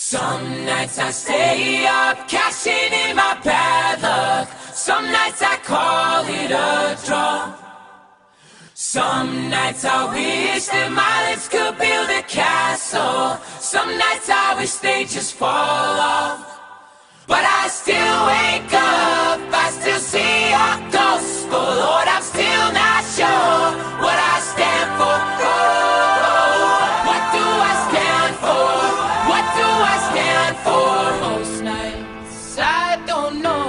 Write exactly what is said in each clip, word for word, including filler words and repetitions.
Some nights I stay up, cashing in my bad luck. Some nights I call it a draw. Some nights I wish that my lips could build a castle. Some nights I wish they just fall off. But I still wake up, I still see your ghost. Oh Lord, I'm still not sure what I stand for. Oh, what do I stand for? What do I stand for? Most nights I don't know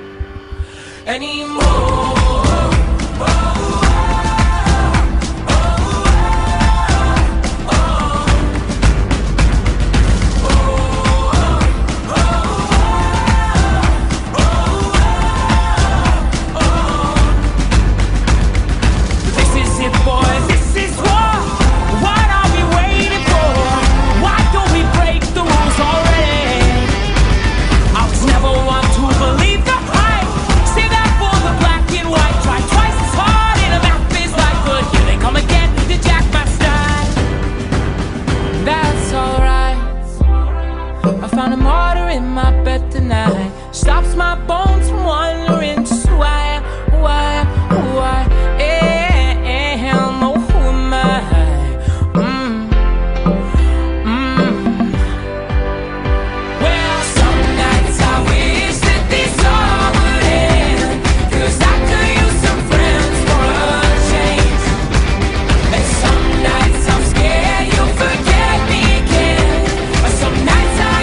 anymore. Found a martyr in my bed tonight. Stops my bones from wondering just why, why, why am, oh, who am I? Mm, mm. Well, some nights I wish that this all would end, 'cause I could use some friends for a change. And some nights I'm scared you'll forget me again. But some nights I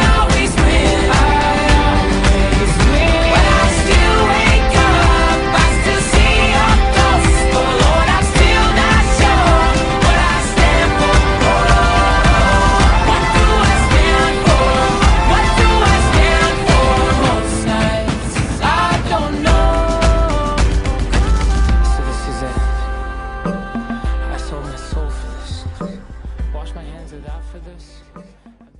wash my hands of that for this.